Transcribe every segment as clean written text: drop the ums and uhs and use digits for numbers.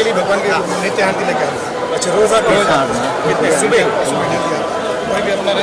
Daily भगवान की नित्य आरती लेके आते हैं। अच्छा रोज आते हैं सुबह कोई भी अपना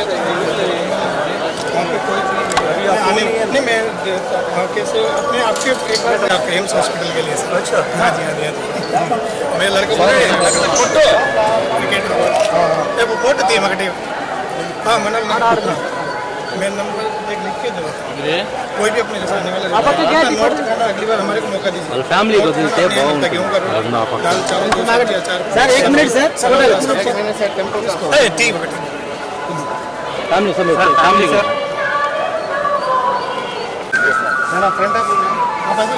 आने नहीं मैं कैसे अपने आपके एक बार आपके एम्स हॉस्पिटल के लिए सर। अच्छा हाँ जी मेरे लड़के बोले फोटो क्रिकेट वो फोटो थी मगटे हाँ मनल मेरा नंबर एक लिख के दो कोई भी अपने जैसे आने वाला नोट करना अगली बार हमारे को मौका दीजिए फैमिली को दीजिए दाल चावल सर 1 मिनट सर ठीक है फैमिली सर मेरा फ्रेंड है हाँ भाई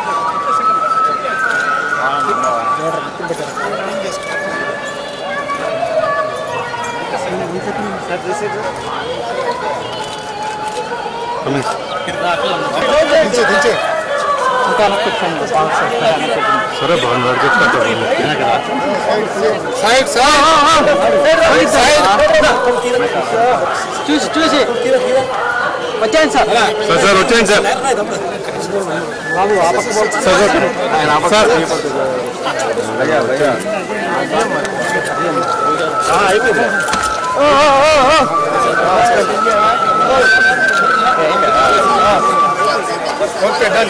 సరే బాగున్నారు చెప్తా సైడ్ చూసి వచ్చేయండి సార్ సార్ వచ్చేయండి సార్ బాబు ఆ పక్క సార్ అయిపోయింది ఓకే డన్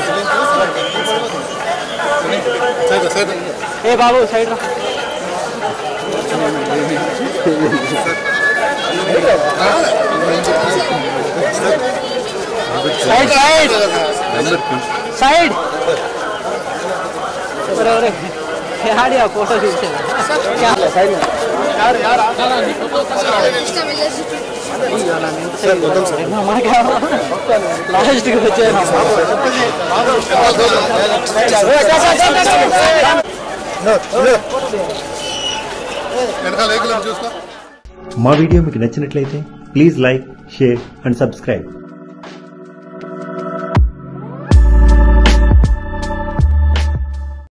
సైడ్ ఏ బాబు సైడ్ साइड यार फोटो खींचे क्या साइड में यार लास्ट के बच्चे మా వీడియో మీకు నచ్చినట్లయితే please like share and subscribe